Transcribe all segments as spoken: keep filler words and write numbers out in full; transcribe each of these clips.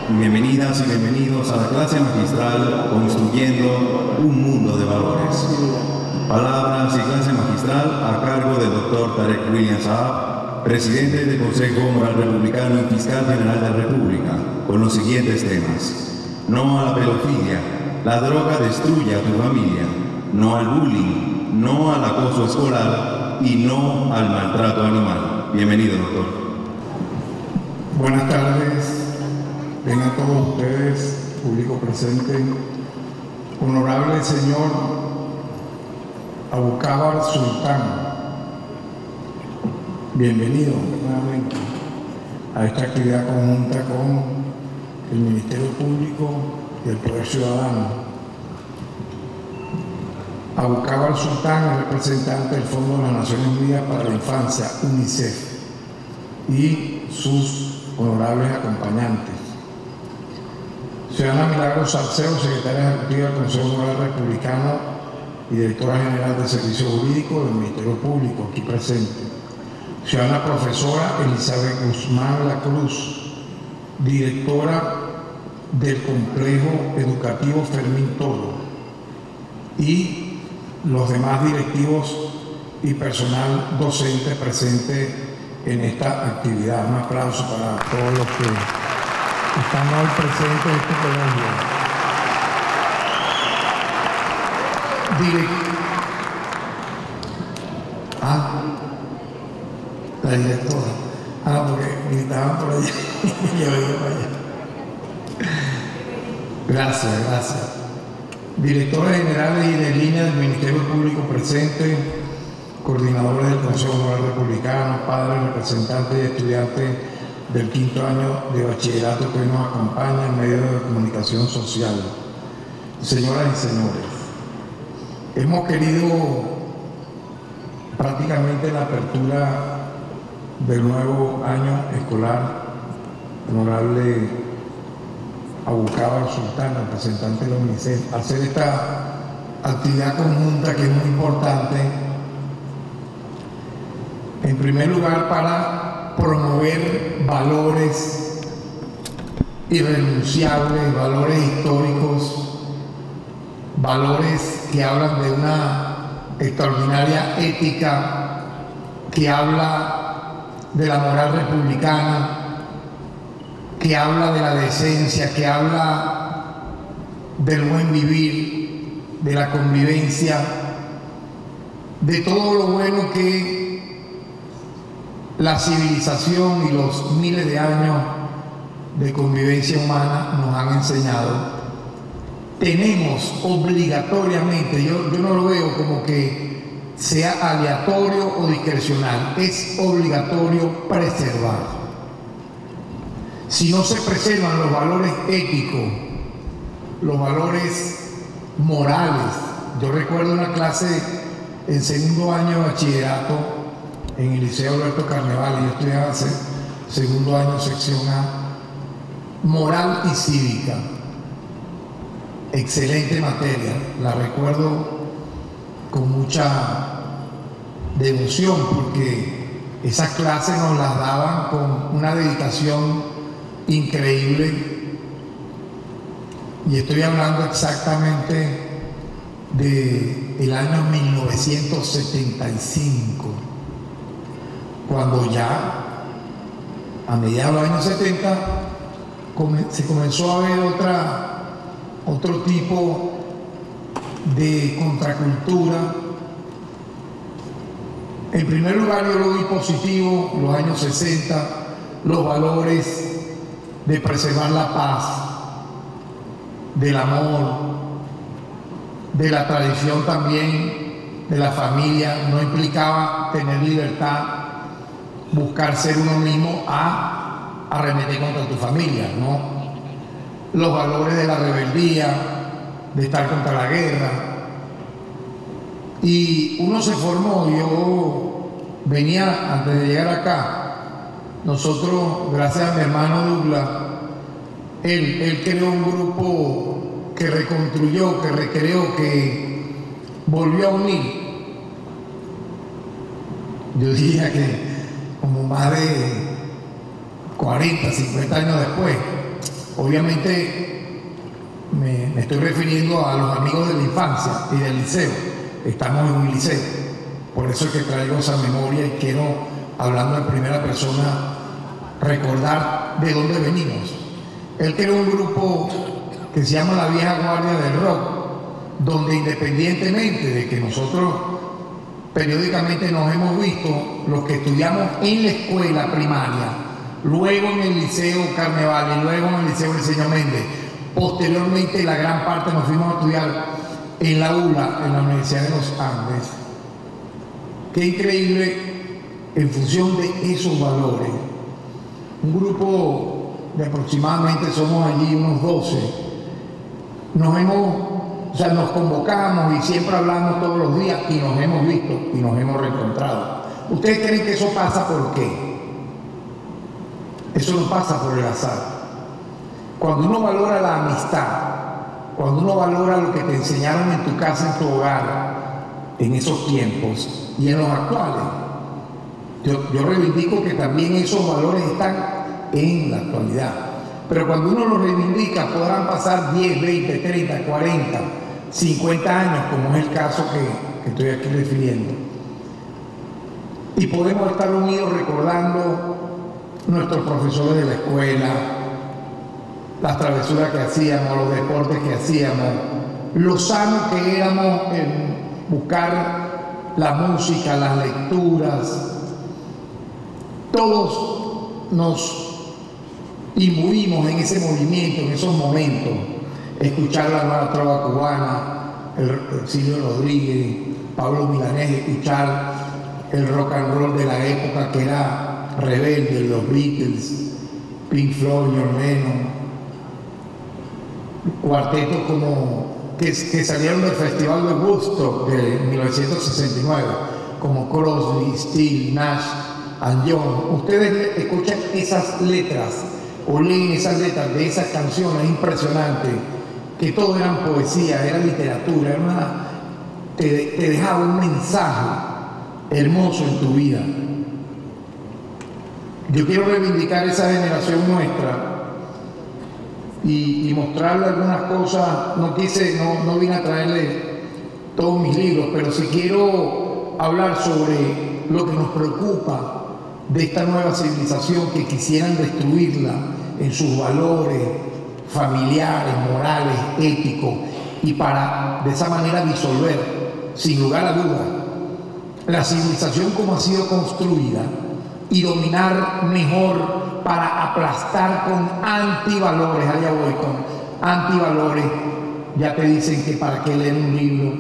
Bienvenidas y bienvenidos a la clase magistral Construyendo un Mundo de Valores. Palabras y clase magistral a cargo del doctor Tarek William Saab, presidente del Consejo Moral Republicano y Fiscal General de la República, con los siguientes temas. No a la pedofilia, la droga destruye a tu familia. No al bullying, no al acoso escolar y no al maltrato animal. Bienvenido, doctor. Buenas tardes. Vengan todos ustedes, público presente. Honorable señor Aboukabar Sultán, bienvenido nuevamente a esta actividad conjunta con el Ministerio Público y el Poder Ciudadano. Aboukabar Sultán es representante del Fondo de las Naciones Unidas para la Infancia, UNICEF, y sus honorables acompañantes. Ciudadana Milagros Salcedo, secretaria ejecutiva del Consejo Moral Republicano y directora general de Servicio Jurídico del Ministerio Público, aquí presente. Ciudadana profesora Elizabeth Guzmán La Cruz, directora del Complejo Educativo Fermín Toro, y los demás directivos y personal docente presente en esta actividad. Un aplauso para todos los que están hoy presentes en este colegio. Direct... Ah, la directora. Ah, porque gritaban por allá y yo iba para allá. Gracias, gracias. Directores generales y de línea del Ministerio Público presente, coordinadores del Consejo Moral Republicano, padres, representantes y estudiantes del quinto año de bachillerato que nos acompaña en medios de comunicación social. Señoras y señores, hemos querido prácticamente en la apertura del nuevo año escolar, honorable Aboukabar Sultán, representante de la UNICEF, hacer esta actividad conjunta que es muy importante, en primer lugar para promover valores irrenunciables, valores históricos, valores que hablan de una extraordinaria ética, que habla de la moral republicana, que habla de la decencia, que habla del buen vivir, de la convivencia, de todo lo bueno que la civilización y los miles de años de convivencia humana nos han enseñado. Tenemos obligatoriamente, yo, yo no lo veo como que sea aleatorio o discrecional, es obligatorio preservar. Si no se preservan los valores éticos, los valores morales, yo recuerdo una clase en segundo año de bachillerato en el Liceo Alberto Carnevale, yo estudiaba segundo año sección A, moral y cívica. Excelente materia, la recuerdo con mucha devoción porque esas clases nos las daban con una dedicación increíble, y estoy hablando exactamente del año mil novecientos setenta y cinco, cuando ya a mediados de los años setenta se comenzó a ver otra otro tipo de contracultura. En primer lugar, yo lo vi positivo, los años sesenta, los valores de preservar la paz, del amor, de la tradición también, de la familia. No implicaba tener libertad, buscar ser uno mismo a arremeter contra tu familia, ¿no? Los valores de la rebeldía, de estar contra la guerra. Y uno se formó, yo venía antes de llegar acá, nosotros, gracias a mi hermano Douglas, él, él creó un grupo que reconstruyó, que recreó, que volvió a unir. Yo diría que como más de cuarenta, cincuenta años después, obviamente me, me estoy refiriendo a los amigos de la infancia y del liceo. Estamos en un liceo, por eso es que traigo esa memoria y quiero, hablando en primera persona, recordar de dónde venimos. Él creó un grupo que se llama La Vieja Guardia del Rock, donde independientemente de que nosotros periódicamente nos hemos visto, los que estudiamos en la escuela primaria, luego en el Liceo Carneval y luego en el Liceo Briceño Méndez, posteriormente la gran parte nos fuimos a estudiar en la U L A, en la Universidad de los Andes. Qué increíble, en función de esos valores, un grupo de aproximadamente, somos allí unos doce, nos hemos, o sea, nos convocamos y siempre hablamos todos los días y nos hemos visto y nos hemos reencontrado. ¿Ustedes creen que eso pasa por qué? Eso no pasa por el azar. Cuando uno valora la amistad, cuando uno valora lo que te enseñaron en tu casa, en tu hogar, en esos tiempos y en los actuales, yo, yo reivindico que también esos valores están en la actualidad. Pero cuando uno los reivindica, podrán pasar diez, veinte, treinta, cuarenta, cincuenta años, como es el caso que, que estoy aquí refiriendo. Y podemos estar unidos recordando nuestros profesores de la escuela, las travesuras que hacíamos, los deportes que hacíamos, lo sano que éramos en buscar la música, las lecturas. Todos nos imbuimos en ese movimiento, en esos momentos, escuchar la nueva trova cubana, el Silvio Rodríguez, Pablo Milanés, escuchar el rock and roll de la época que era rebelde, los Beatles, Pink Floyd, John Lennon, cuartetos como que, que salieron del Festival de Woodstock de mil novecientos sesenta y nueve, como Crosby, Stills, Nash and Young. Ustedes escuchan esas letras o leen esas letras de esas canciones impresionantes, que todo eran poesía, era literatura, era una, te, te dejaba un mensaje hermoso en tu vida. Yo quiero reivindicar esa generación nuestra y, y mostrarle algunas cosas. No quise, no, no vine a traerle todos mis libros, pero sí quiero hablar sobre lo que nos preocupa de esta nueva civilización, que quisieran destruirla en sus valores familiares, morales, éticos, y para de esa manera disolver, sin lugar a dudas, la civilización como ha sido construida y dominar mejor para aplastar con antivalores. Allá voy con antivalores. Ya te dicen que para qué leer un libro,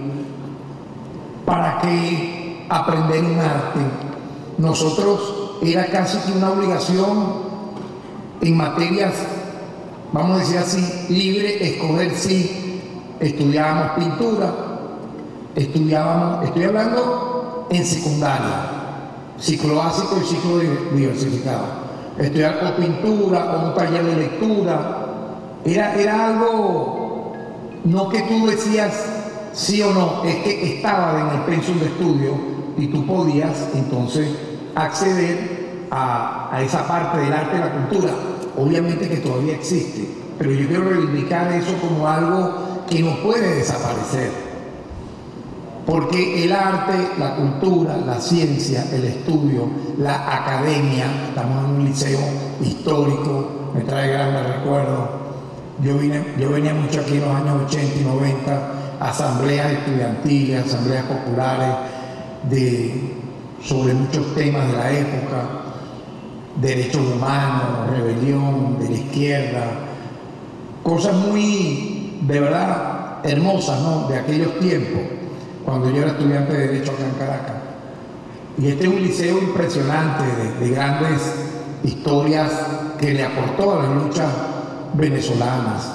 para qué aprender un arte. Nosotros era casi que una obligación en materias, vamos a decir así, libre, escoger si estudiábamos pintura, estudiábamos, estoy hablando en secundaria, ciclo básico y ciclo diversificado, estudiar o pintura o un taller de lectura, era, era algo, no que tú decías sí o no, es que estaba en el pensum de estudio y tú podías entonces acceder A, a esa parte del arte y la cultura, obviamente que todavía existe, pero yo quiero reivindicar eso como algo que no puede desaparecer, porque el arte, la cultura, la ciencia, el estudio, la academia, estamos en un liceo histórico, me trae grandes recuerdos. Yo, vine, yo venía mucho aquí en los años ochenta y noventa, asambleas estudiantiles, asambleas populares de, sobre muchos temas de la época, derechos humanos, rebelión de la izquierda, cosas muy, de verdad, hermosas, ¿no?, de aquellos tiempos, cuando yo era estudiante de Derecho acá en Caracas. Y este es un liceo impresionante, de, de grandes historias que le aportó a las luchas venezolanas.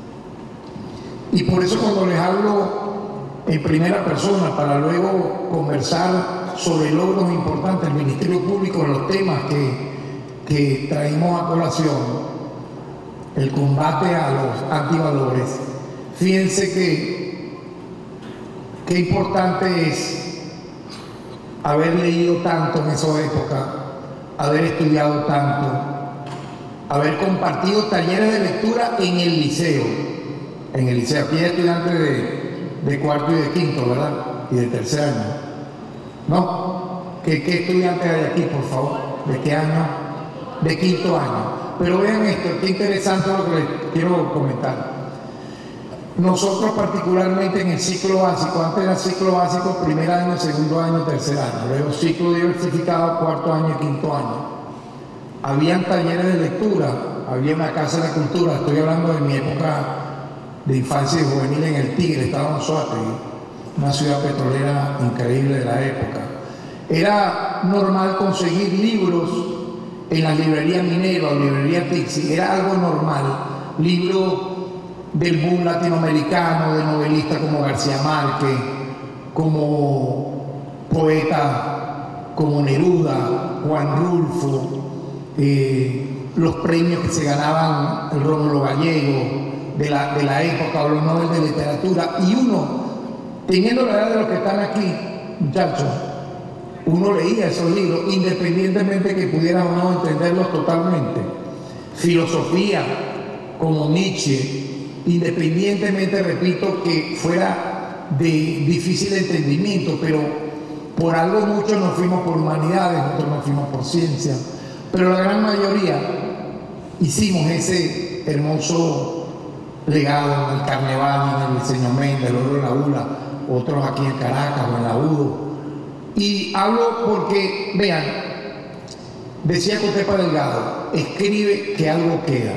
Y por eso cuando les hablo en primera persona, para luego conversar sobre logros importantes del Ministerio Público en los temas que que traímos a colación, el combate a los antivalores, fíjense que qué importante es haber leído tanto en esa época, haber estudiado tanto, haber compartido talleres de lectura en el liceo. En el liceo, aquí hay estudiantes de, de cuarto y de quinto, ¿verdad? Y de tercer año. ¿No? ¿Qué, qué estudiantes hay aquí, por favor? ¿De qué año? De quinto año. Pero vean esto, qué interesante lo que les quiero comentar. Nosotros particularmente en el ciclo básico, antes era ciclo básico, primer año, segundo año, tercer año, luego ciclo diversificado, cuarto año y quinto año. Habían talleres de lectura, había una casa de cultura, estoy hablando de mi época de infancia y juvenil en el Tigre, estaba en Anzoátegui, una ciudad petrolera increíble de la época. Era normal conseguir libros en las librerías Minero, librería Tixi, era algo normal, libros del boom latinoamericano, de novelistas como García Márquez, como poetas como Neruda, Juan Rulfo, eh, los premios que se ganaban el Rómulo Gallego de la, de la época, o los Nobel de literatura, y uno, teniendo la edad de los que están aquí, muchachos, uno leía esos libros, independientemente que pudiera o no entenderlos totalmente. Filosofía, como Nietzsche, independientemente, repito, que fuera de difícil entendimiento, pero por algo muchos nos fuimos por humanidades, otros nos fuimos por ciencia, pero la gran mayoría hicimos ese hermoso legado en el Carnaval, en el Diseño Méndez, el Oro de la Ula, otros aquí en Caracas o en la UDO. Y hablo porque, vean, decía Cotepa Delgado, escribe que algo queda.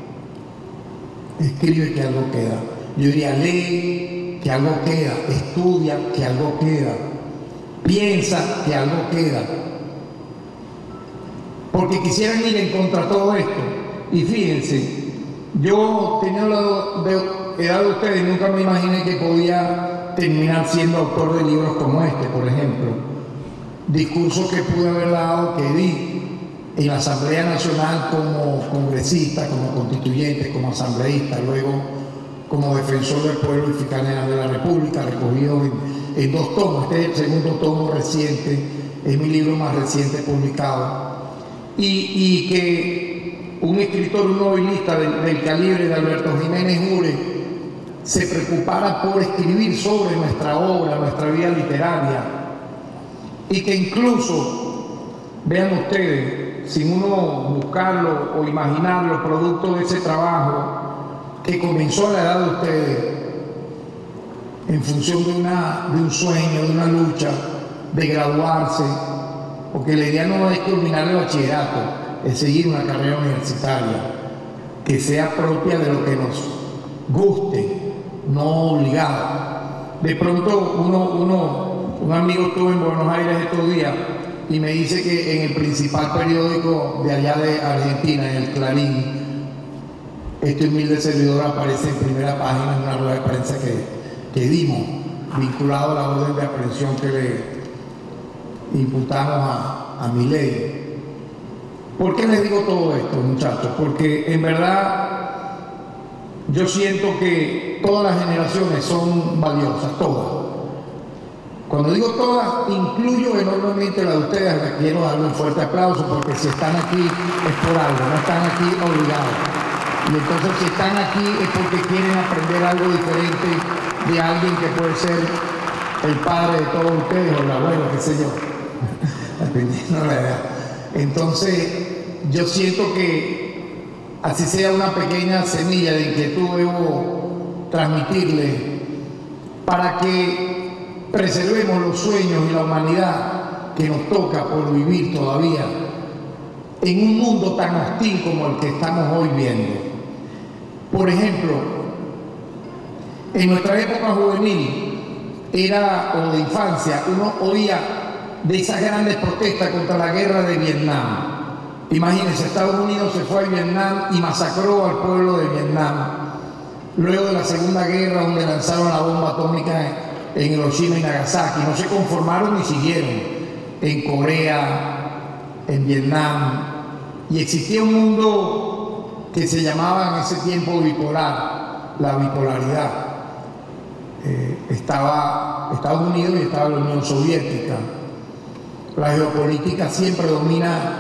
Escribe que algo queda. Yo diría, lee que algo queda, estudia que algo queda, piensa que algo queda. Porque quisieran ir en contra de todo esto. Y fíjense, yo teniendo la de, edad de ustedes, nunca me imaginé que podía terminar siendo autor de libros como este, por ejemplo. Discursos que pude haber dado, que di en la Asamblea Nacional como congresista, como constituyente, como asambleísta, luego como defensor del pueblo y fiscal general de la República, recogido en, en dos tomos. Este es el segundo tomo reciente, es mi libro más reciente publicado. Y, y que un escritor, un novelista del, del calibre de Alberto Jiménez Ure se preocupara por escribir sobre nuestra obra, nuestra vida literaria, y que incluso, vean ustedes, sin uno buscarlo o imaginarlo, producto de ese trabajo que comenzó a la edad de ustedes, en función de, una, de un sueño, de una lucha, de graduarse, porque la idea no es culminar el bachillerato, es seguir una carrera universitaria que sea propia de lo que nos guste, no obligado. De pronto uno, uno, un amigo estuvo en Buenos Aires estos días y me dice que en el principal periódico de allá de Argentina, en el Clarín, este humilde servidor aparece en primera página en una rueda de prensa que, que dimos, vinculado a la orden de aprehensión que le imputamos a, a Milei. ¿Por qué les digo todo esto, muchachos? Porque en verdad yo siento que todas las generaciones son valiosas, todas. Cuando digo todas, incluyo enormemente la de ustedes, a las que quiero darle un fuerte aplauso, porque si están aquí es por algo, no están aquí obligados. Y entonces si están aquí es porque quieren aprender algo diferente de alguien que puede ser el padre de todos ustedes o el abuelo, qué sé yo, dependiendo de la edad. Entonces yo siento que así sea una pequeña semilla de inquietud debo transmitirle para que preservemos los sueños y la humanidad que nos toca por vivir todavía en un mundo tan hostil como el que estamos hoy viendo. Por ejemplo, en nuestra época juvenil era, o de infancia, uno oía de esas grandes protestas contra la guerra de Vietnam. Imagínense, Estados Unidos se fue a Vietnam y masacró al pueblo de Vietnam. Luego de la Segunda Guerra, donde lanzaron la bomba atómica en Hiroshima y Nagasaki, no se conformaron y siguieron en Corea, en Vietnam, y existía un mundo que se llamaba en ese tiempo bipolar, la bipolaridad. Eh, estaba Estados Unidos y estaba la Unión Soviética. La geopolítica siempre domina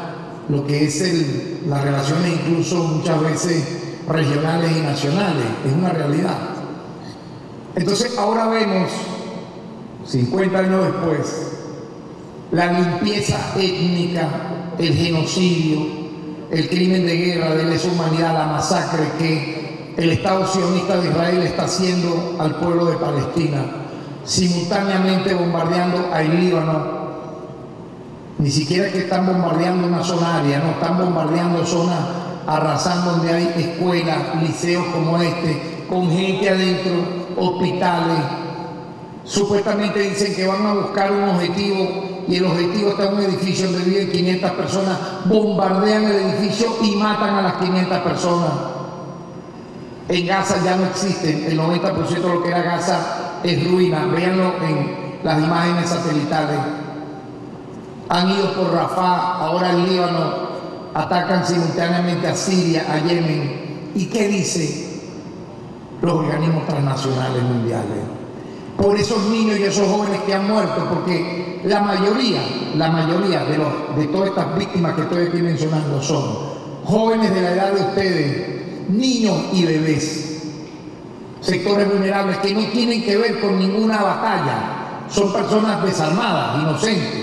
lo que es el, las relaciones incluso muchas veces regionales y nacionales, es una realidad. Entonces ahora vemos, cincuenta años después, la limpieza étnica, el genocidio, el crimen de guerra, de lesa humanidad, la masacre que el Estado sionista de Israel está haciendo al pueblo de Palestina, simultáneamente bombardeando al Líbano. Ni siquiera que están bombardeando una zona área, no, están bombardeando zonas, arrasando donde hay escuelas, liceos como este, con gente adentro, hospitales. Supuestamente dicen que van a buscar un objetivo y el objetivo está en un edificio donde viven quinientas personas, bombardean el edificio y matan a las quinientas personas. En Gaza ya no existen, el noventa por ciento de lo que era Gaza es ruina, véanlo en las imágenes satelitales. Han ido por Rafah, ahora el Líbano, atacan simultáneamente a Siria, a Yemen. ¿Y qué dicen los organismos transnacionales mundiales? Por esos niños y esos jóvenes que han muerto, porque la mayoría, la mayoría de, los, de todas estas víctimas que estoy aquí mencionando son jóvenes de la edad de ustedes, niños y bebés, sectores vulnerables que no tienen que ver con ninguna batalla, son personas desarmadas, inocentes.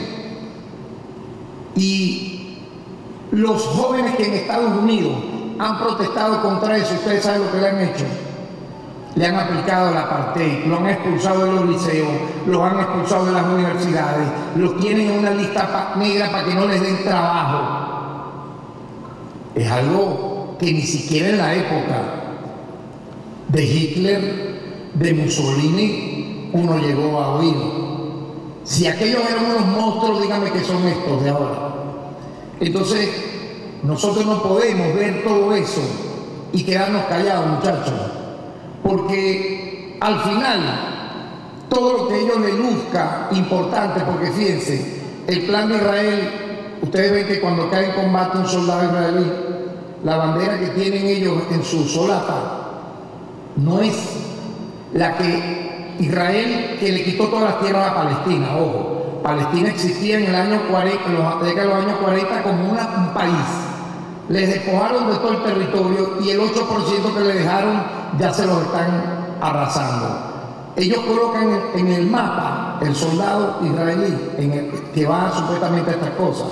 Y los jóvenes que en Estados Unidos han protestado contra eso, ustedes saben lo que le han hecho. Le han aplicado el apartheid, lo han expulsado de los liceos, los han expulsado de las universidades, los tienen en una lista negra para que no les den trabajo. Es algo que ni siquiera en la época de Hitler, de Mussolini, uno llegó a oír. Si aquellos eran unos monstruos, díganme que son estos de ahora. Entonces, nosotros no podemos ver todo eso y quedarnos callados, muchachos, porque al final, todo lo que a ellos les luzca importante, porque fíjense, el plan de Israel, ustedes ven que cuando cae en combate un soldado israelí, la bandera que tienen ellos en su solapa no es la que Israel, que le quitó todas las tierras a Palestina. Ojo, Palestina existía en el año cuarenta, en la década de los años cuarenta como una, un país. Les despojaron de todo el territorio y el ocho por ciento que le dejaron ya se los están arrasando. Ellos colocan en el mapa el soldado israelí en el, que va supuestamente a estas cosas.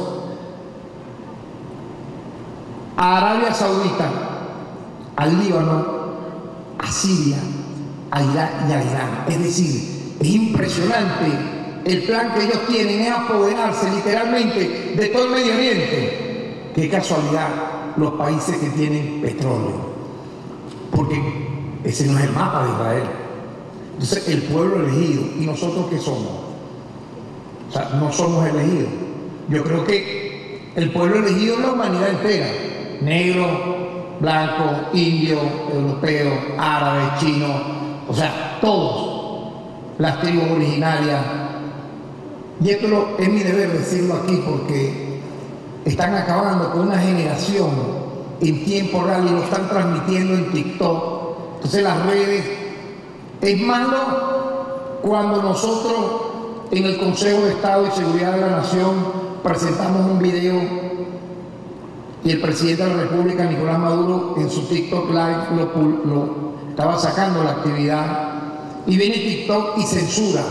A Arabia Saudita, al Líbano, a Siria, a Irak y a Irán. Es decir, es impresionante el plan que ellos tienen, es apoderarse literalmente de todo el Medio Oriente. Qué casualidad, los países que tienen petróleo, porque ese no es el mapa de Israel. Entonces, el pueblo elegido, ¿y nosotros qué somos? O sea, no somos elegidos. Yo creo que el pueblo elegido es la humanidad entera, negro, blanco, indio, europeo, árabe, chino, o sea, todos, las tribus originarias. Y esto lo, es mi deber decirlo aquí porque están acabando con una generación en tiempo real y lo están transmitiendo en TikTok. Entonces las redes, es malo cuando nosotros en el Consejo de Estado y Seguridad de la Nación presentamos un video y el presidente de la República, Nicolás Maduro, en su TikTok Live lo, lo estaba sacando la actividad y viene TikTok y censura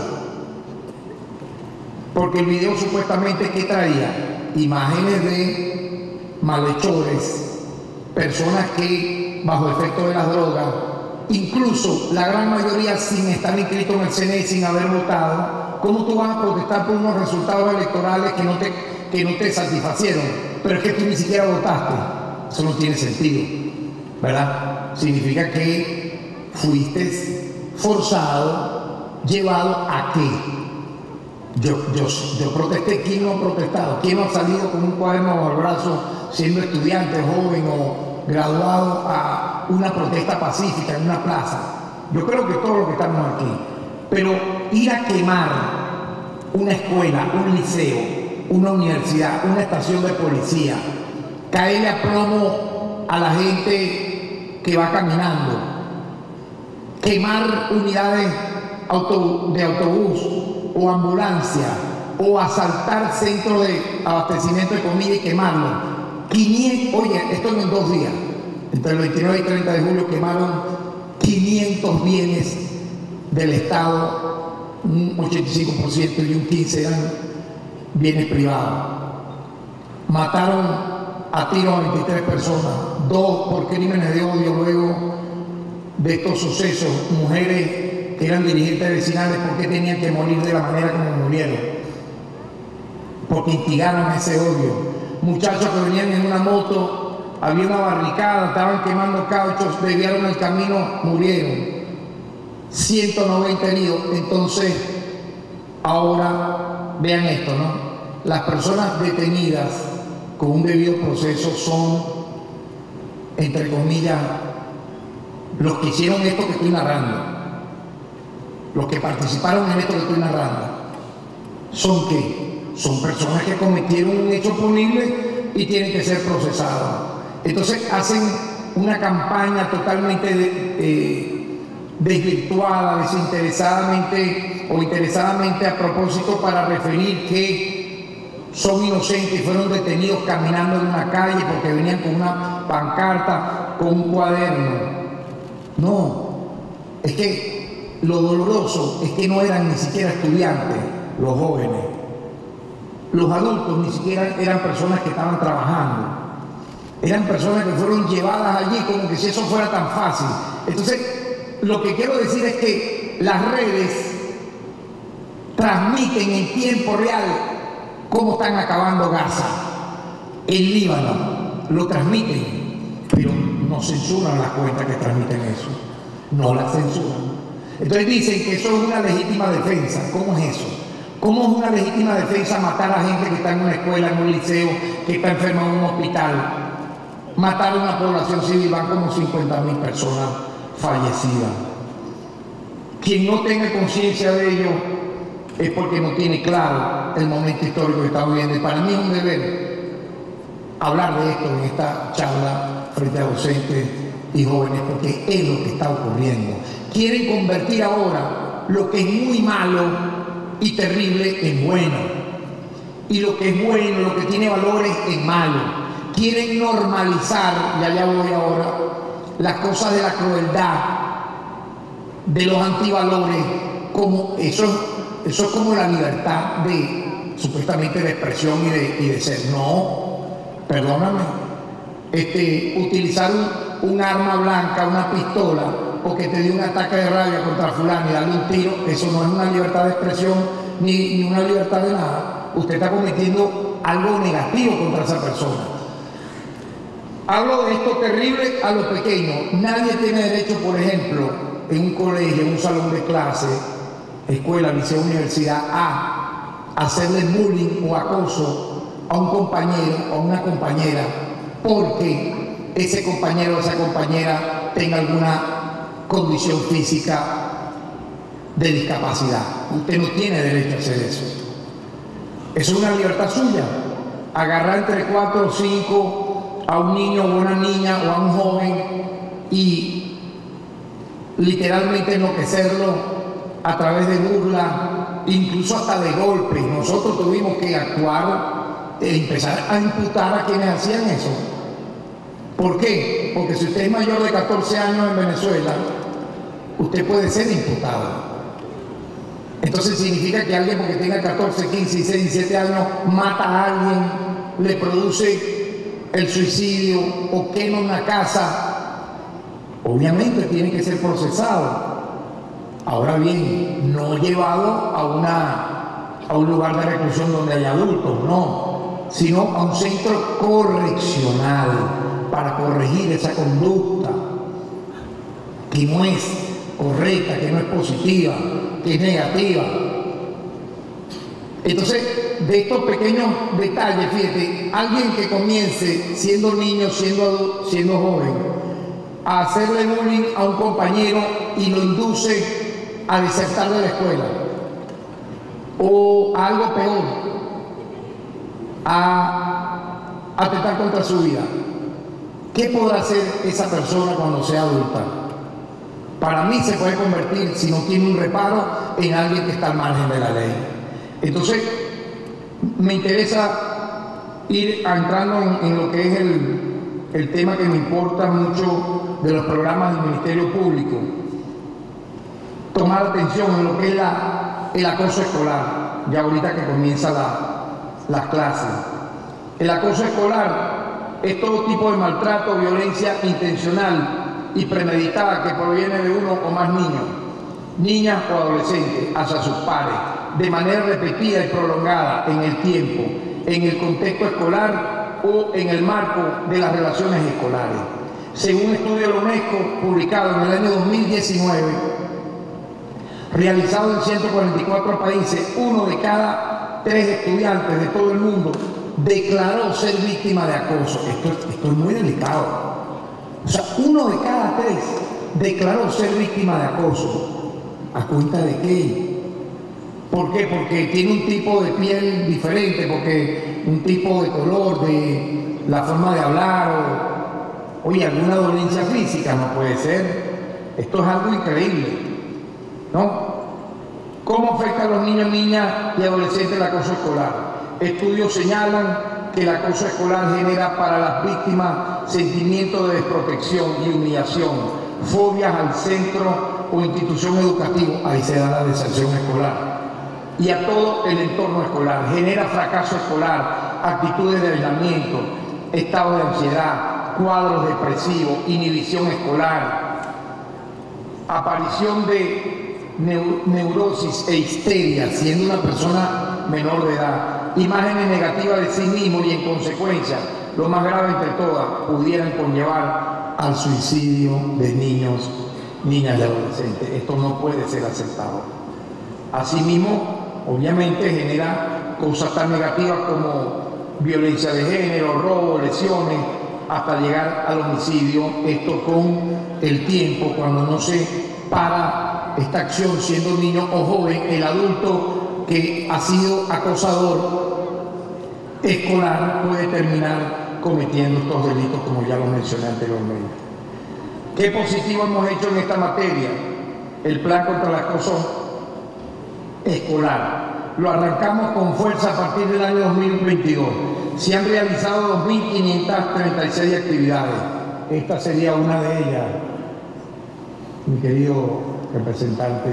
porque el video supuestamente ¿qué traía? Imágenes de malhechores, personas que bajo efecto de las drogas, incluso la gran mayoría sin estar inscritos en el C N E, sin haber votado. ¿Cómo tú vas a protestar por unos resultados electorales que no te, que no te satisfacieron? Pero es que tú ni siquiera votaste. Eso no tiene sentido, ¿verdad? Significa que fuiste forzado, llevado a qué. Yo, yo, yo protesté. ¿Quién no ha protestado? ¿Quién no ha salido con un cuaderno bajo el brazo siendo estudiante, joven o graduado a una protesta pacífica en una plaza? Yo creo que todos los que estamos aquí. Pero ir a quemar una escuela, un liceo, una universidad, una estación de policía, caerle a plomo a la gente que va caminando, quemar unidades de autobús o ambulancia, o asaltar centros de abastecimiento de comida y quemarlo. quinientos, oye, esto en dos días, entre el veintinueve y treinta de julio quemaron quinientos bienes del Estado, un ochenta y cinco por ciento y un quince por ciento eran bienes privados. Mataron a tiros a veintitrés personas, dos por crímenes de odio luego de estos sucesos, mujeres que eran dirigentes vecinales, porque tenían que morir de la manera como murieron, porque instigaron ese odio. Muchachos que venían en una moto, había una barricada, estaban quemando cauchos, desviaron el camino, murieron. ciento noventa heridos. Entonces, ahora vean esto, ¿no? Las personas detenidas con un debido proceso son, entre comillas, los que hicieron esto que estoy narrando, los que participaron en esto que estoy narrando. ¿Son qué? Son personas que cometieron un hecho punible y tienen que ser procesados. Entonces hacen una campaña totalmente de, eh, desvirtuada, desinteresadamente o interesadamente a propósito para referir que son inocentes y fueron detenidos caminando en una calle porque venían con una pancarta, con un cuaderno. No, es que lo doloroso es que no eran ni siquiera estudiantes los jóvenes. Los adultos ni siquiera eran personas que estaban trabajando. Eran personas que fueron llevadas allí como que si eso fuera tan fácil. Entonces, lo que quiero decir es que las redes transmiten en tiempo real cómo están acabando Gaza, el Líbano, lo transmiten, pero no censuran las cuentas que transmiten eso, no las censuran. Entonces dicen que eso es una legítima defensa. ¿Cómo es eso? ¿Cómo es una legítima defensa matar a gente que está en una escuela, en un liceo, que está enferma en un hospital? Matar a una población civil, van como cincuenta mil personas fallecidas. Quien no tenga conciencia de ello es porque no tiene claro el momento histórico que estamos viviendo. Y para mí es un deber hablar de esto en esta charla frente a docentes y jóvenes, porque es lo que está ocurriendo. Quieren convertir ahora lo que es muy malo y terrible en bueno, y lo que es bueno, lo que tiene valores en malo. Quieren normalizar, y allá voy ahora, las cosas de la crueldad, de los antivalores, como eso, eso es como la libertad de, supuestamente, de expresión y de, y de ser. No, perdóname, este, utilizar un, un arma blanca, una pistola, o que te dio un ataque de rabia contra fulano y darle un tiro, eso no es una libertad de expresión ni, ni una libertad de nada. Usted está cometiendo algo negativo contra esa persona. Hablo de esto terrible a los pequeños. Nadie tiene derecho, por ejemplo, en un colegio, en un salón de clase, escuela, liceo, universidad, a hacerle bullying o acoso a un compañero o a una compañera porque ese compañero o esa compañera tenga alguna condición física de discapacidad. Usted no tiene derecho a hacer eso. Eso es una libertad suya. Agarrar entre cuatro o cinco a un niño o una niña o a un joven y literalmente enloquecerlo a través de burla, incluso hasta de golpes. Nosotros tuvimos que actuar e empezar a imputar a quienes hacían eso. ¿Por qué? Porque si usted es mayor de catorce años en Venezuela, usted puede ser imputado. Entonces significa que alguien, porque tenga catorce, quince, dieciséis, diecisiete años, mata a alguien, le produce el suicidio o quema una casa, obviamente tiene que ser procesado. Ahora bien, no llevado a, una, a un lugar de reclusión donde hay adultos, no, sino a un centro correccional para corregir esa conducta que no es correcta, que no es positiva, que es negativa. Entonces, de estos pequeños detalles, fíjate, alguien que comience siendo niño, siendo, siendo joven, a hacerle bullying a un compañero y lo induce a desertar de la escuela, o algo peor, a atentar contra su vida. ¿Qué podrá hacer esa persona cuando sea adulta? Para mí se puede convertir, si no tiene un reparo, en alguien que está al margen de la ley. Entonces, me interesa ir entrando en, en lo que es el, el tema que me importa mucho de los programas del Ministerio Público, tomar atención en lo que es la, el acoso escolar, ya ahorita que comienza la, las clases. El acoso escolar es todo tipo de maltrato, violencia intencional y premeditada que proviene de uno o más niños, niñas o adolescentes hacia sus pares, de manera repetida y prolongada en el tiempo, en el contexto escolar o en el marco de las relaciones escolares. Según un estudio de la UNESCO publicado en el año dos mil diecinueve, realizado en ciento cuarenta y cuatro países, uno de cada tres estudiantes de todo el mundo declaró ser víctima de acoso. Esto, esto es muy delicado. O sea, uno de cada tres declaró ser víctima de acoso. ¿A cuenta de qué? ¿Por qué? Porque tiene un tipo de piel diferente, porque un tipo de color, de la forma de hablar, o, oye, alguna dolencia física, no puede ser. Esto es algo increíble, ¿no? ¿Cómo afecta a los niños, niñas y adolescentes el acoso escolar? Estudios señalan que el acoso escolar genera para las víctimas sentimientos de desprotección y humillación, fobias al centro o institución educativa, ahí se da la deserción escolar, y a todo el entorno escolar. Genera fracaso escolar, actitudes de aislamiento, estado de ansiedad, cuadros depresivos, inhibición escolar, aparición de neu neurosis e histeria, siendo una persona menor de edad, imágenes negativas de sí mismo y en consecuencia, lo más grave entre todas, pudieran conllevar al suicidio de niños, niñas y adolescentes. Esto no puede ser aceptado. Asimismo, obviamente genera cosas tan negativas como violencia de género, robo, lesiones, hasta llegar al homicidio. Esto con el tiempo, cuando no se para esta acción siendo niño o joven, el adulto que ha sido acosador escolar puede terminar cometiendo estos delitos, como ya lo mencioné anteriormente. ¿Qué positivo hemos hecho en esta materia? El plan contra el acoso escolar. Lo arrancamos con fuerza a partir del año dos mil veintidós. Se han realizado dos mil quinientas treinta y seis actividades. Esta sería una de ellas, mi querido representante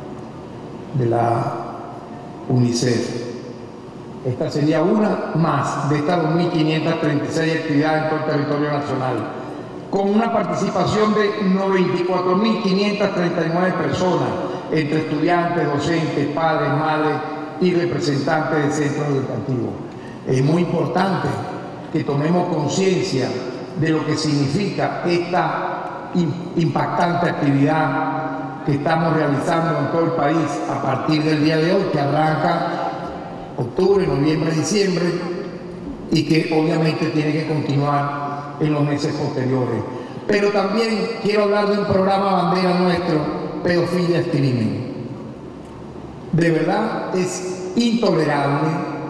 de la UNICEF. Esta sería una más de estas dos mil quinientas treinta y seis actividades en todo el territorio nacional, con una participación de noventa y cuatro mil quinientas treinta y nueve personas, entre estudiantes, docentes, padres, madres y representantes de centros educativos. Es muy importante que tomemos conciencia de lo que significa esta impactante actividad que estamos realizando en todo el país a partir del día de hoy, que arranca octubre, noviembre, diciembre, y que obviamente tiene que continuar en los meses posteriores. Pero también quiero hablar de un programa bandera nuestro, Pedofilia es Crimen. De verdad es intolerable,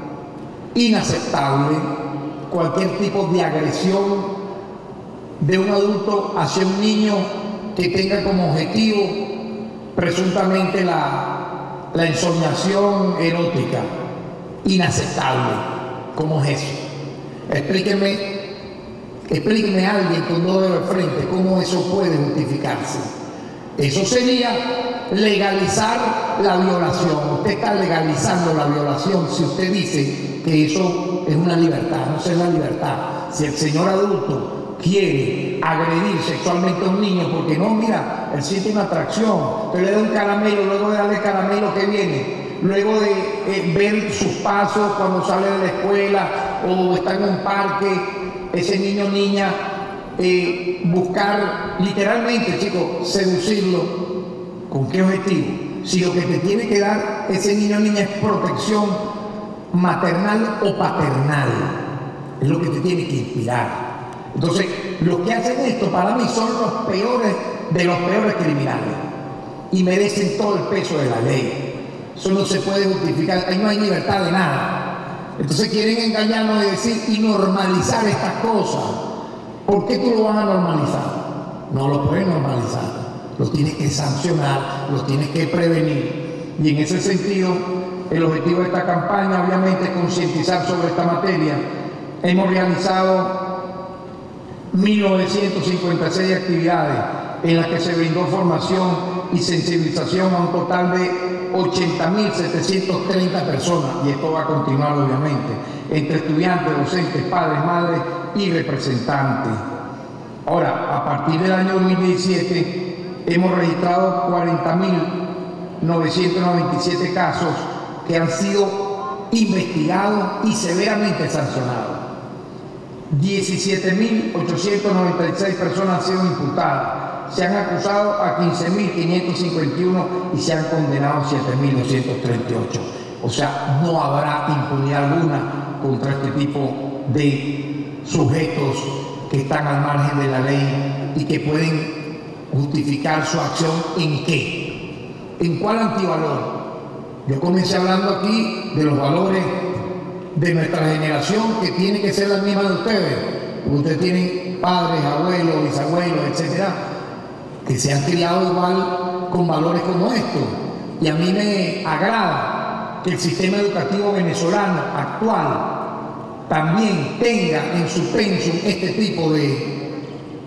inaceptable cualquier tipo de agresión de un adulto hacia un niño que tenga como objetivo presuntamente la, la ensoñación erótica. Inaceptable. ¿Cómo es eso? Explíqueme, explíqueme a alguien con dos dedos de frente cómo eso puede justificarse. Eso sería legalizar la violación. Usted está legalizando la violación si usted dice que eso es una libertad. No es la libertad. Si el señor adulto quiere agredir sexualmente a un niño porque no, mira, él siente una atracción, usted le da un caramelo, luego de darle caramelo que viene, luego de eh, ver sus pasos cuando sale de la escuela o está en un parque, ese niño o niña, eh, buscar literalmente, chicos, seducirlo. ¿Con qué objetivo? Si lo que te tiene que dar ese niño o niña es protección maternal o paternal, es lo que te tiene que inspirar. Entonces, los que hacen esto para mí son los peores de los peores criminales y merecen todo el peso de la ley. Eso no se puede justificar, ahí no hay libertad de nada. Entonces quieren engañarnos y decir y normalizar estas cosas. ¿Por qué tú lo vas a normalizar? No lo puedes normalizar, lo tienes que sancionar, lo tienes que prevenir. Y en ese sentido, el objetivo de esta campaña obviamente es concientizar sobre esta materia hemos realizado mil novecientas cincuenta y seis actividades en las que se brindó formación y sensibilización a un total de ochenta mil setecientas treinta personas, y esto va a continuar obviamente, entre estudiantes, docentes, padres, madres y representantes. Ahora, a partir del año dos mil diecisiete hemos registrado cuarenta mil novecientos noventa y siete casos que han sido investigados y severamente sancionados. diecisiete mil ochocientas noventa y seis personas han sido imputadas, se han acusado a quince mil quinientos cincuenta y uno y se han condenado siete mil doscientos treinta y ocho. O sea, no habrá impunidad alguna contra este tipo de sujetos que están al margen de la ley y que pueden justificar su acción ¿en qué? ¿En cuál antivalor? Yo comencé hablando aquí de los valores de nuestra generación, que tiene que ser la misma de ustedes. Ustedes tienen padres, abuelos, bisabuelos, etcétera, que se han criado igual con valores como estos. Y a mí me agrada que el sistema educativo venezolano actual también tenga en su pensum este tipo de,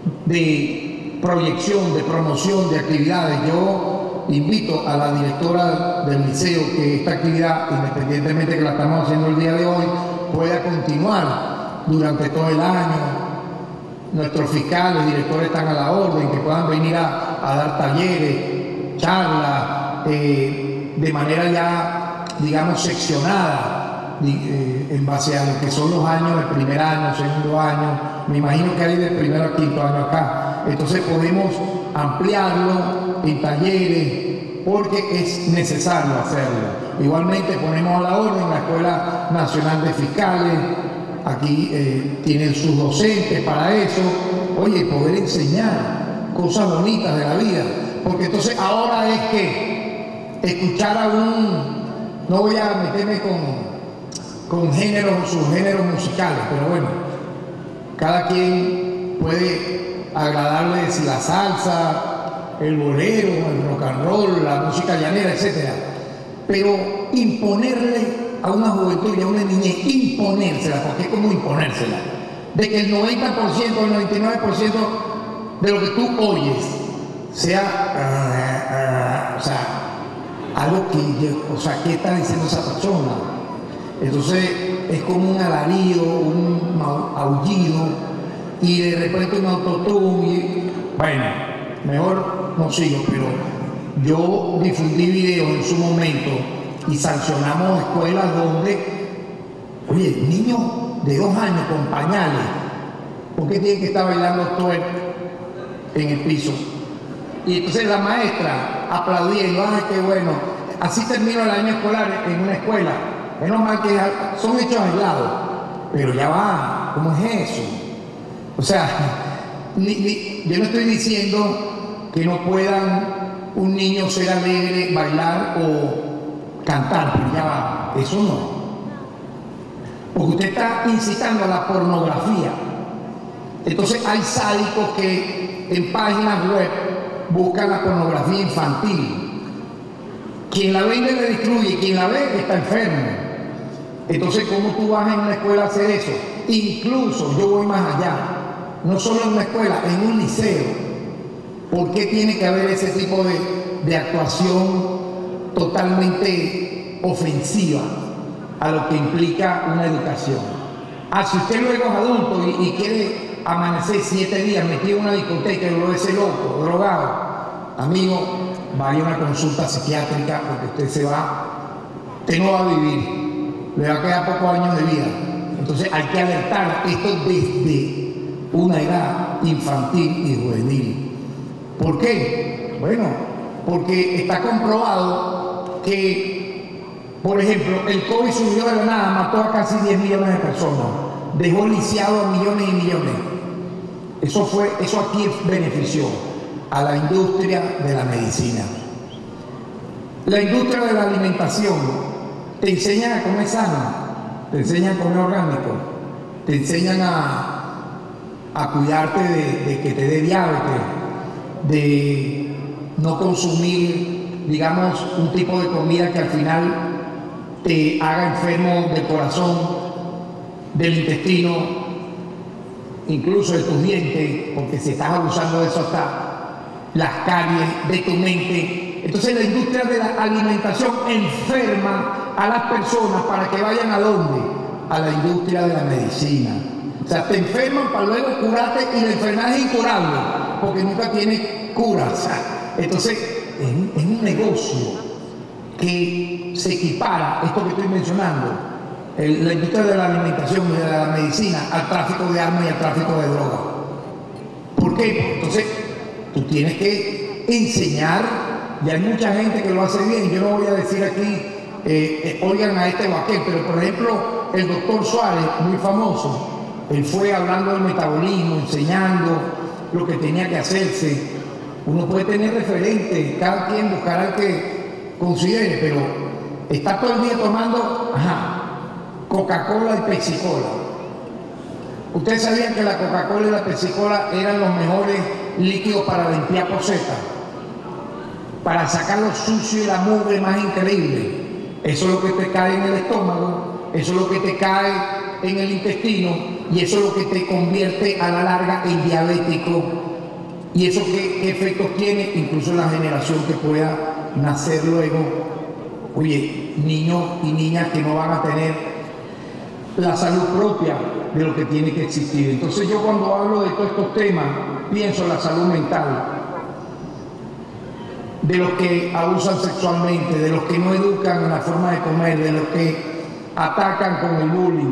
de proyección, de promoción, de actividades. Yo invito a la directora del liceo que esta actividad, independientemente que la estamos haciendo el día de hoy, pueda continuar durante todo el año. Nuestros fiscales, directores están a la orden, que puedan venir a, a dar talleres, charlas, eh, de manera ya, digamos, seccionada, eh, en base a lo que son los años del primer año, segundo año. Me imagino que hay del primero al quinto año acá. Entonces podemos ampliarlo en talleres, porque es necesario hacerlo. Igualmente ponemos a la orden la Escuela Nacional de Fiscales. Aquí eh, tienen sus docentes para eso. Oye, poder enseñar cosas bonitas de la vida, porque entonces ahora es que escuchar a un, no voy a meterme con, con géneros o subgéneros musicales, pero bueno, cada quien puede agradarle si la salsa, el bolero, el rock and roll, la música llanera, etcétera. Pero imponerle a una juventud y a una niñez, imponérsela, porque es como imponérsela, de que el noventa por ciento o el noventa y nueve por ciento de lo que tú oyes sea, uh, uh, o sea, algo que, o sea, ¿qué está diciendo esa persona? Entonces es como un alarido, un aullido, y de repente un autotune, y bueno, mejor no sigo, pero yo difundí videos en su momento y sancionamos escuelas donde, oye, niños de dos años con pañales, ¿por qué tienen que estar bailando twerk en el piso? Y entonces la maestra aplaudiendo, ¡ay, qué bueno! Así termino el año escolar en una escuela. Menos mal que son hechos aislados, pero ya va, ¿cómo es eso? O sea, ni, ni, yo no estoy diciendo que no puedan un niño ser alegre, bailar o cantar, pero ya va, eso no. Porque usted está incitando a la pornografía. Entonces hay sádicos que en páginas web buscan la pornografía infantil. Quien la vende le destruye, quien la ve está enfermo. Entonces, ¿cómo tú vas en una escuela a hacer eso? Incluso, yo voy más allá, no solo en una escuela, en un liceo. ¿Por qué tiene que haber ese tipo de, de actuación totalmente ofensiva a lo que implica una educación? Ah, si usted luego es adulto y, y quiere amanecer siete días metido en una discoteca y lo ese loco, drogado, amigo, vaya a una consulta psiquiátrica, porque usted se va, usted no va a vivir, le va a quedar pocos años de vida. Entonces hay que alertar esto desde una edad infantil y juvenil. ¿Por qué? Bueno, porque está comprobado que, por ejemplo, el COVID surgió de la nada, mató a casi diez millones de personas, dejó lisiado a millones y millones. Eso fue, eso aquí benefició a la industria de la medicina. La industria de la alimentación te enseñan a comer sano, te enseñan a comer orgánico, te enseñan a, a cuidarte de, de que te dé diabetes, de no consumir, digamos, un tipo de comida que al final te haga enfermo del corazón. del intestino, incluso de tus dientes, porque si estás abusando de eso hasta las caries, de tu mente. Entonces la industria de la alimentación enferma a las personas para que vayan a dónde, a la industria de la medicina. O sea, te enferman para luego curarte y la enfermedad es incurable, porque nunca tiene cura. O sea, entonces es, es un negocio que se equipara, esto que estoy mencionando, el, la industria de la alimentación y de la medicina, al tráfico de armas y al tráfico de drogas. ¿Por qué? Entonces, tú tienes que enseñar, y hay mucha gente que lo hace bien. Yo no voy a decir aquí, eh, eh, oigan a este o aquel, pero por ejemplo, el doctor Suárez, muy famoso, él fue hablando del metabolismo, enseñando lo que tenía que hacerse. Uno puede tener referentes, cada quien buscará el que considere, pero está todo el día tomando ajá, Coca-Cola y Pepsi-Cola. ¿Ustedes sabían que la Coca-Cola y la Pepsi-Cola eran los mejores líquidos para limpiar posetas? Para sacar lo sucio y la mugre más increíble. Eso es lo que te cae en el estómago, eso es lo que te cae en el intestino, y eso es lo que te convierte a la larga en diabético. Y eso qué, qué efectos tiene, incluso en la generación que pueda nacer luego. Oye, niños y niñas que no van a tener la salud propia de lo que tiene que existir. Entonces yo cuando hablo de todos estos temas, pienso en la salud mental, de los que abusan sexualmente, de los que no educan en la forma de comer, de los que atacan con el bullying.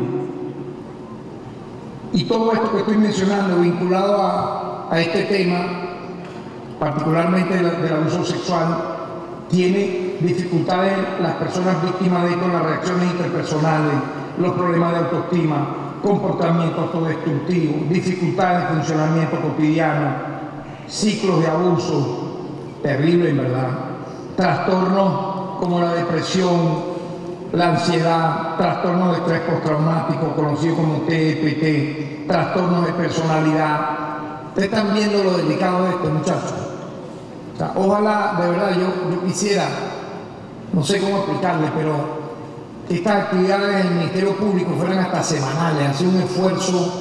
Y todo esto que estoy mencionando vinculado a, a este tema, particularmente del, del abuso sexual, tiene dificultades las personas víctimas de esto en las reacciones interpersonales, los problemas de autoestima, comportamiento autodestructivo, dificultades de funcionamiento cotidiano, ciclos de abuso, terrible en verdad, trastornos como la depresión, la ansiedad, trastornos de estrés postraumático, conocido como T E P T, trastornos de personalidad. Ustedes están viendo lo delicado de esto, muchachos. O sea, ojalá, de verdad, yo, yo quisiera, no sé cómo explicarles, pero que estas actividades del Ministerio Público fueran hasta semanales, hacer un esfuerzo.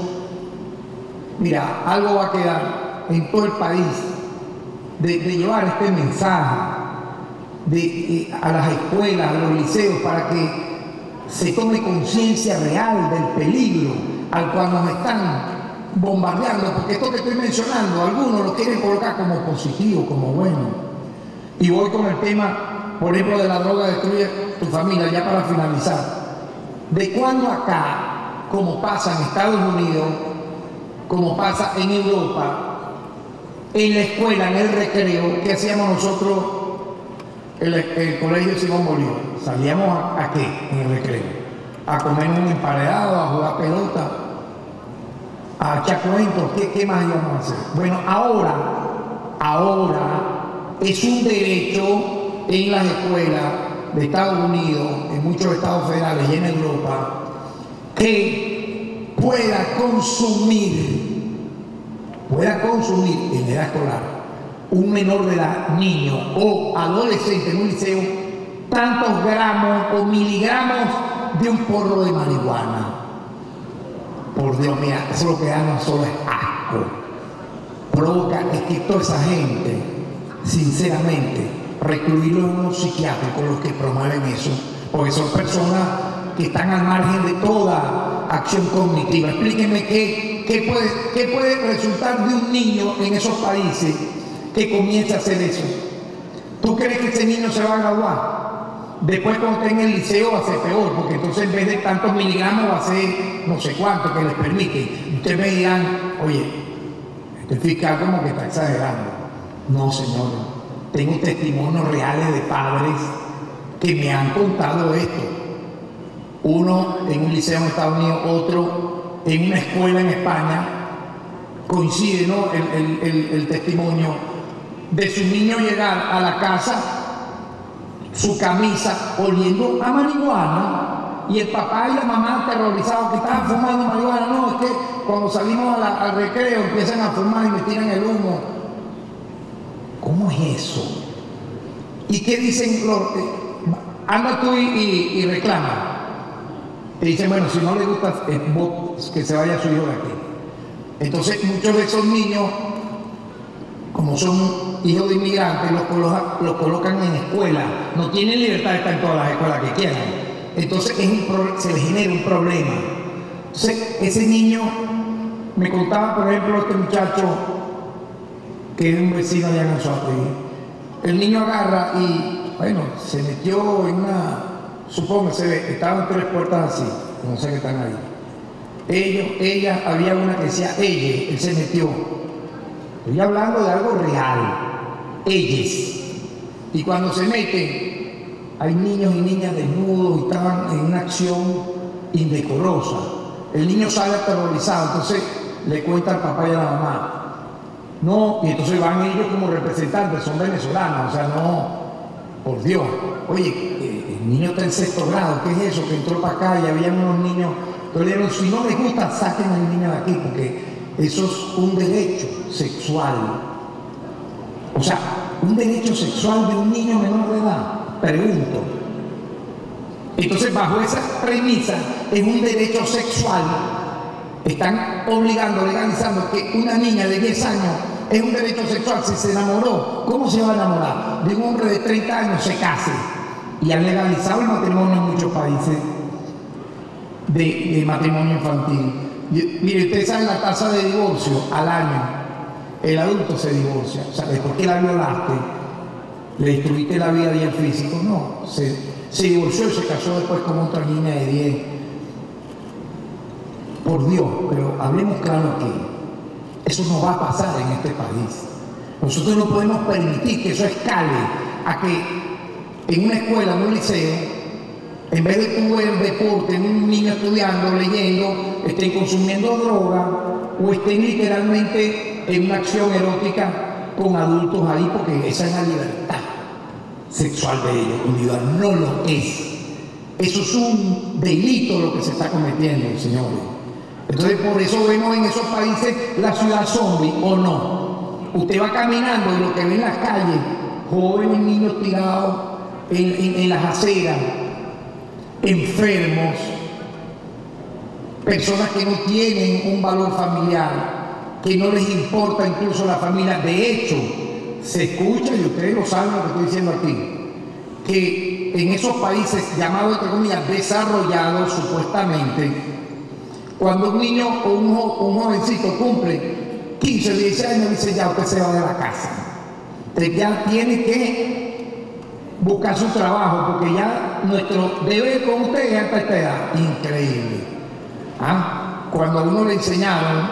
Mira, algo va a quedar en todo el país de, de llevar este mensaje de, de, a las escuelas, a los liceos, para que se tome conciencia real del peligro al cual nos están bombardeando, porque esto que estoy mencionando, algunos lo quieren colocar como positivo, como bueno. Y voy con el tema, por ejemplo, de la droga destruye tu familia, ya para finalizar. ¿De cuándo acá, como pasa en Estados Unidos, como pasa en Europa, en la escuela, en el recreo, qué hacíamos nosotros, el, el colegio Simón Bolívar? ¿Salíamos a, a qué en el recreo? A comer un emparedado, a jugar pelota, a echar cuentos. ¿Qué, ¿Qué más íbamos a hacer? Bueno, ahora, ahora es un derecho en las escuelas de Estados Unidos, en muchos estados federales y en Europa, que pueda consumir, pueda consumir en edad escolar un menor de edad, niño o adolescente en un liceo, tantos gramos o miligramos de un porro de marihuana. Por Dios, mira, eso lo que da no solo es asco, provoca es que toda esa gente, sinceramente, recluirlos en unos psiquiátricos, los que promueven eso, porque son personas que están al margen de toda acción cognitiva. Explíquenme qué, qué, puede, qué puede resultar de un niño en esos países que comience a hacer eso. ¿Tú crees que ese niño se va a graduar? Después cuando esté en el liceo va a ser peor, porque entonces en vez de tantos miligramos va a ser no sé cuánto que les permite. Ustedes me dirán, oye, este fiscal como que está exagerando. No, señor, tengo testimonios reales de padres que me han contado esto. Uno en un liceo en Estados Unidos, otro en una escuela en España. Coincide, ¿no?, el, el, el, el testimonio de su niño llegar a la casa, su camisa oliendo a marihuana, y el papá y la mamá aterrorizados que estaban fumando marihuana. No, es que cuando salimos a la, al recreo empiezan a fumar y me tiran el humo. ¿Cómo es eso? ¿Y qué dicen los? Eh, anda tú y, y, y reclama. te dicen, bueno, si no le gusta, que se vaya su hijo de aquí. Entonces, muchos de esos niños, como son hijos de inmigrantes, los colocan, los colocan en escuelas, no tienen libertad de estar en todas las escuelas que quieran. Entonces, es un, se les genera un problema. Entonces, ese niño, me contaba, por ejemplo, este muchacho, que es un vecino allá en Anzoátegui. El niño agarra y, bueno, se metió en una, supongo, se ve, estaban tres puertas así, no sé qué están ahí. Ellos, ella, había una que decía ella, él se metió. Estoy hablando de algo real, ellos. Y cuando se meten, hay niños y niñas desnudos y estaban en una acción indecorosa. El niño sale aterrorizado, entonces le cuenta al papá y a la mamá. No, y entonces van ellos como representantes, son venezolanos, o sea, no, por Dios. Oye, el niño está en sexto grado, ¿qué es eso? Que entró para acá y había unos niños. Entonces le dijeron, si no les gusta, saquen al niño de aquí, porque eso es un derecho sexual. O sea, un derecho sexual de un niño menor de edad, pregunto. Entonces, bajo esa premisa, es un derecho sexual. Están obligando, legalizando que una niña de diez años es un derecho sexual. Si se enamoró, ¿cómo se va a enamorar? De un hombre de treinta años, se case. Y han legalizado el matrimonio en muchos países de, de matrimonio infantil. Y, mire, ustedes saben la tasa de divorcio al año. El adulto se divorcia. O sea, después que la violaste, le destruiste la vida y el físico. No, se, se divorció y se casó después con otra niña de diez. Por Dios, pero hablemos claro aquí. Eso no va a pasar en este país. Nosotros no podemos permitir que eso escale a que en una escuela, en un liceo, en vez de tú ver deporte, en un niño estudiando, leyendo, estén consumiendo droga o estén literalmente en una acción erótica con adultos ahí, porque esa es la libertad sexual de ellos. Individual no lo es. Eso es un delito lo que se está cometiendo, señores. Entonces, por eso vemos en esos países la ciudad zombie, ¿o no? Usted va caminando y lo que ve en las calles, jóvenes niños tirados en, en, en las aceras, enfermos, personas que no tienen un valor familiar, que no les importa incluso la familia. De hecho, se escucha, y ustedes lo saben lo que estoy diciendo aquí, que en esos países llamados, entre comillas, desarrollados supuestamente, cuando un niño o un, un jovencito cumple quince, dieciséis años, dice, ya usted se va de la casa. Usted ya tiene que buscar su trabajo, porque ya nuestro deber con usted es hasta esta edad. Increíble. ¿Ah? Cuando a uno le enseñaron,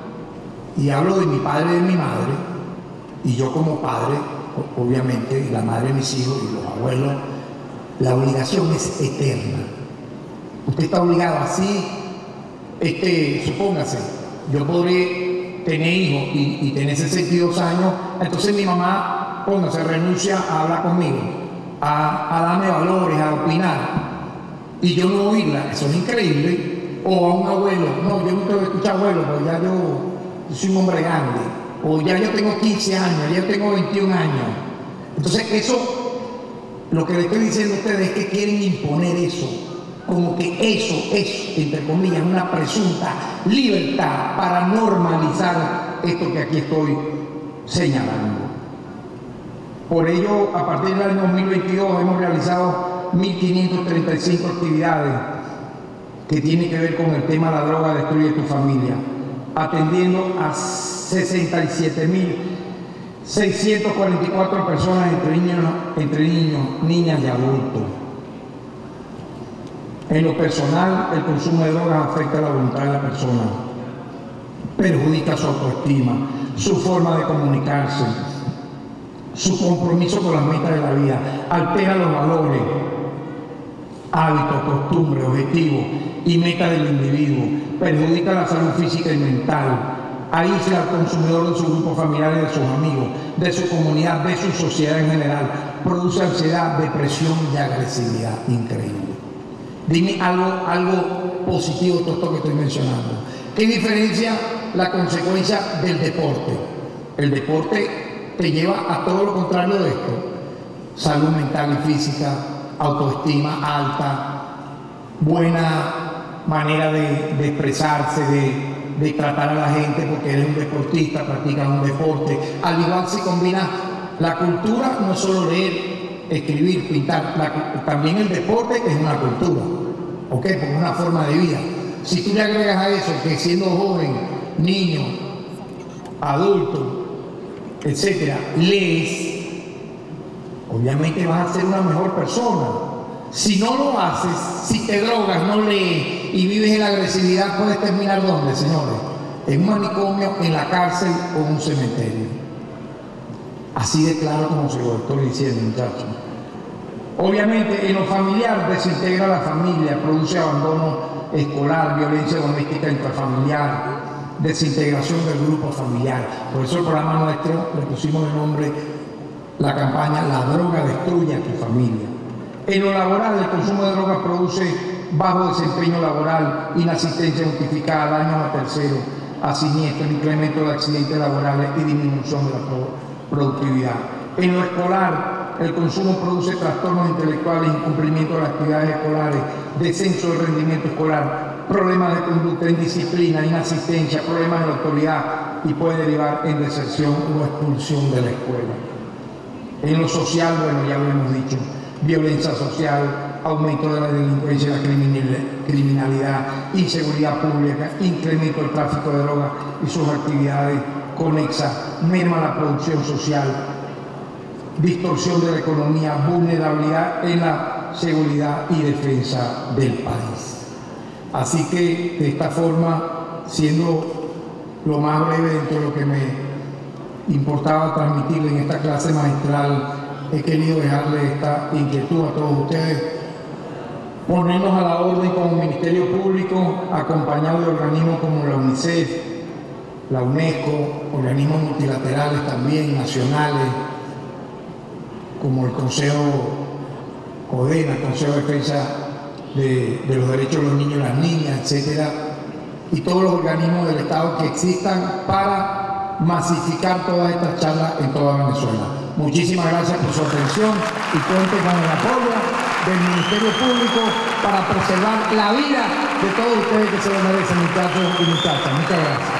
y hablo de mi padre y de mi madre, y yo como padre, obviamente, y la madre de mis hijos y los abuelos, la obligación es eterna. Usted está obligado así. Este, supóngase, yo podré tener hijos y, y tener sesenta y dos años, entonces mi mamá, póngase, renuncia a hablar conmigo, a, a darme valores, a opinar, y yo no oírla. Eso es increíble. O a un abuelo, no, yo no tengo que escuchar abuelo, porque ya yo, yo soy un hombre grande, o ya yo tengo quince años, ya yo tengo veintiún años. Entonces eso, lo que le estoy diciendo a ustedes es que quieren imponer eso, como que eso es, entre comillas, una presunta libertad para normalizar esto que aquí estoy señalando. Por ello, a partir del año dos mil veintidós hemos realizado mil quinientas treinta y cinco actividades que tienen que ver con el tema La droga destruye tu familia, atendiendo a sesenta y siete mil seiscientas cuarenta y cuatro personas entre niños, entre niños, niñas y adultos. En lo personal, el consumo de drogas afecta la voluntad de la persona, perjudica su autoestima, su forma de comunicarse, su compromiso con las metas de la vida, altera los valores, hábitos, costumbres, objetivos y metas del individuo, perjudica la salud física y mental, aísla al consumidor de su grupo familiar y de sus amigos, de su comunidad, de su sociedad en general, produce ansiedad, depresión y agresividad. Increíble. Dime algo, algo positivo de todo esto que estoy mencionando. ¿Qué diferencia la consecuencia del deporte? El deporte te lleva a todo lo contrario de esto. Salud mental y física, autoestima alta, buena manera de, de expresarse, de, de tratar a la gente, porque eres un deportista, practicas un deporte. Al igual si combina la cultura, no solo leer, escribir, pintar, la, también el deporte es una cultura, ¿ok? Porque es una forma de vida. Si tú le agregas a eso que siendo joven, niño, adulto, etcétera, lees, obviamente vas a ser una mejor persona. Si no lo haces, si te drogas, no lees y vives en la agresividad, puedes terminar ¿dónde, señores? En un manicomio, en la cárcel o en un cementerio. Así de claro como se lo estoy diciendo, muchachos. Obviamente, en lo familiar desintegra la familia, produce abandono escolar, violencia doméstica intrafamiliar, desintegración del grupo familiar. Por eso el programa nuestro le pusimos el nombre, la campaña La droga destruye a tu familia. En lo laboral, el consumo de drogas produce bajo desempeño laboral, inasistencia notificada, daños a terceros, a siniestros, incremento de accidentes laborales y disminución de la productividad. En lo escolar, el consumo produce trastornos intelectuales, incumplimiento de las actividades escolares, descenso del rendimiento escolar, problemas de conducta, indisciplina, inasistencia, problemas de la autoridad y puede derivar en deserción o expulsión de la escuela. En lo social, bueno, ya lo hemos dicho, violencia social, aumento de la delincuencia, la criminalidad, inseguridad pública, incremento del tráfico de drogas y sus actividades conexas, merma la producción social, distorsión de la economía, vulnerabilidad en la seguridad y defensa del país. Así que, de esta forma, siendo lo más breve dentro de lo que me importaba transmitirle en esta clase magistral, he querido dejarle esta inquietud a todos ustedes, ponernos a la orden como Ministerio Público, acompañado de organismos como la UNICEF, la UNESCO, organismos multilaterales también, nacionales, como el Consejo CODENA, el Consejo de Defensa de, de los Derechos de los Niños y las Niñas, etcétera, y todos los organismos del Estado que existan para masificar todas estas charlas en toda Venezuela. Muchísimas gracias por su atención y cuente con el apoyo del Ministerio Público para preservar la vida de todos ustedes que se lo merecen, muchachos y muchachas. Muchas gracias.